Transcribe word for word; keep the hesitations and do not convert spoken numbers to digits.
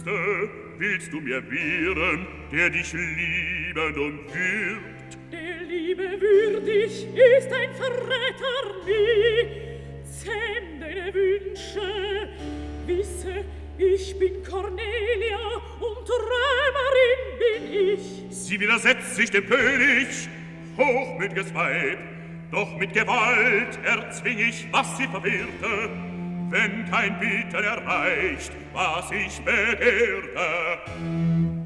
Künste willst du mir wehren, der dich liebend umwirbt? Der Liebe würdig ist ein Verräter nie. Zähm deine Wünsche, wisse, ich bin Cornelia und Träumerin bin ich. Sie widersetzt sich dem König, hochmütiges Weib, doch mit Gewalt erzwing ich, was sie verwehrte, wenn kein Bitten erreicht, was ich begehrte.